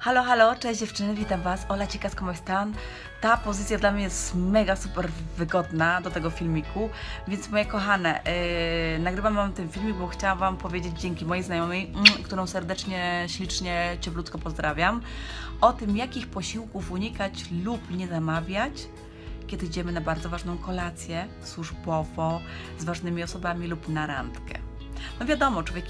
Halo, halo, cześć dziewczyny, witam Was, Ola chicas, ¿cómo están? Ta pozycja dla mnie jest mega super wygodna do tego filmiku, więc moje kochane, nagrywam Wam ten filmik, bo chciałam Wam powiedzieć dzięki mojej znajomej, którą serdecznie, ślicznie, cieplutko pozdrawiam, o tym, jakich posiłków unikać lub nie zamawiać, kiedy idziemy na bardzo ważną kolację służbowo, z ważnymi osobami lub na randkę. No wiadomo, człowiek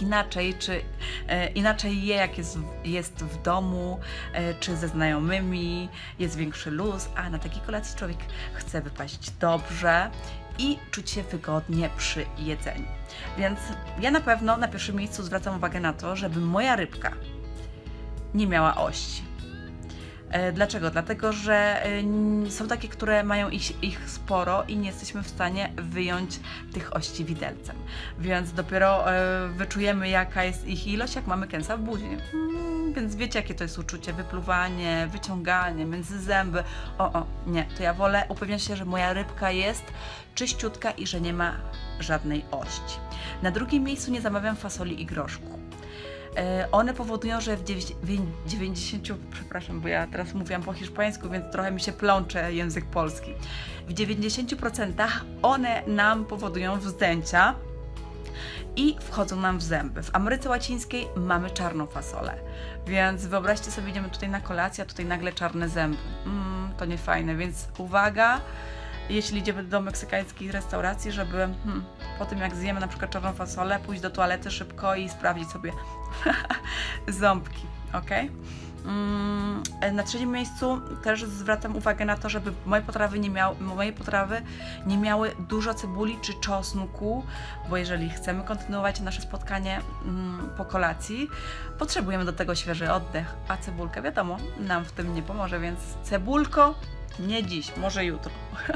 inaczej je, jak jest w domu, czy ze znajomymi, jest większy luz, a na takiej kolacji człowiek chce wypaść dobrze i czuć się wygodnie przy jedzeniu. Więc ja na pewno na pierwszym miejscu zwracam uwagę na to, żeby moja rybka nie miała ości. Dlaczego? Dlatego, że są takie, które mają ich sporo i nie jesteśmy w stanie wyjąć tych ości widelcem. Więc dopiero wyczujemy, jaka jest ich ilość, jak mamy kęsa w buzi. Więc wiecie, jakie to jest uczucie, wypluwanie, wyciąganie między zęby. Nie, to ja wolę upewniać się, że moja rybka jest czyściutka i że nie ma żadnej ości. Na drugim miejscu nie zamawiam fasoli i groszku. One powodują, że w 90, przepraszam, bo ja teraz mówiłam po hiszpańsku, więc trochę mi się plącze język polski. W 90% one nam powodują wzdęcia i wchodzą nam w zęby. W Ameryce Łacińskiej mamy czarną fasolę, więc wyobraźcie sobie, idziemy tutaj na kolację, a tutaj nagle czarne zęby. To nie fajne, więc uwaga, jeśli idziemy do meksykańskiej restauracji, żeby po tym jak zjemy na przykład czarną fasolę, pójść do toalety szybko i sprawdzić sobie ząbki, ok? Na trzecim miejscu też zwracam uwagę na to, żeby moje potrawy nie miały dużo cebuli czy czosnku, bo jeżeli chcemy kontynuować nasze spotkanie po kolacji, potrzebujemy do tego świeży oddech, a cebulka, wiadomo, nam w tym nie pomoże, więc cebulko, nie dziś, może jutro.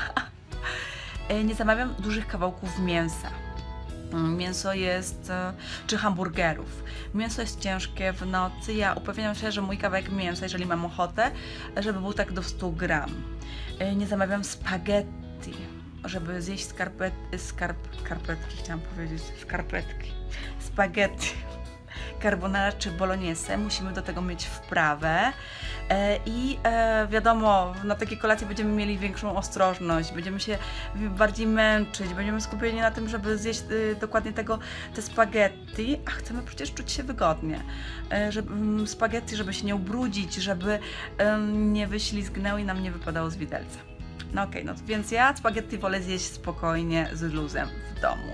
Nie zamawiam dużych kawałków mięsa. Mięso jest, czy hamburgerów. Mięso jest ciężkie w nocy. Ja upewniam się, że mój kawałek mięsa, jeżeli mam ochotę, żeby był tak do 100 gram. Nie zamawiam spaghetti, żeby zjeść skarpetki, chciałam powiedzieć, skarpetki. Spaghetti. Carbonara czy bolognese, musimy do tego mieć wprawę i wiadomo, na takiej kolacji będziemy mieli większą ostrożność, będziemy się bardziej męczyć, będziemy skupieni na tym, żeby zjeść dokładnie te spaghetti, a chcemy przecież czuć się wygodnie. Spaghetti, żeby się nie ubrudzić, żeby nie wyślizgnęły i nam nie wypadało z widelca. No okej, no więc ja spaghetti wolę zjeść spokojnie, z luzem w domu.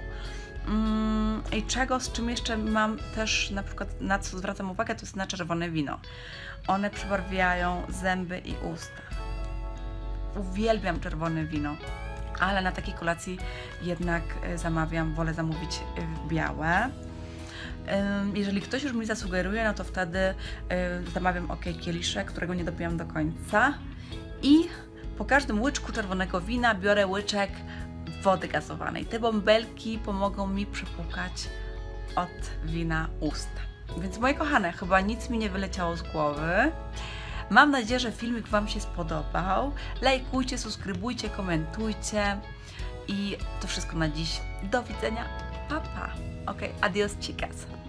I z czym jeszcze mam też, na przykład na co zwracam uwagę, to jest na czerwone wino. One przybarwiają zęby i usta. Uwielbiam czerwone wino, ale na takiej kolacji jednak wolę zamówić białe. Jeżeli ktoś już mi zasugeruje, no to wtedy zamawiam kieliszek, którego nie dopijam do końca i po każdym łyczku czerwonego wina biorę łyczek wody gazowanej. Te bąbelki pomogą mi przepłukać od wina usta. Więc moje kochane, chyba nic mi nie wyleciało z głowy. Mam nadzieję, że filmik Wam się spodobał. Lajkujcie, subskrybujcie, komentujcie. I to wszystko na dziś. Do widzenia. Pa, pa. Ok, adios chicas.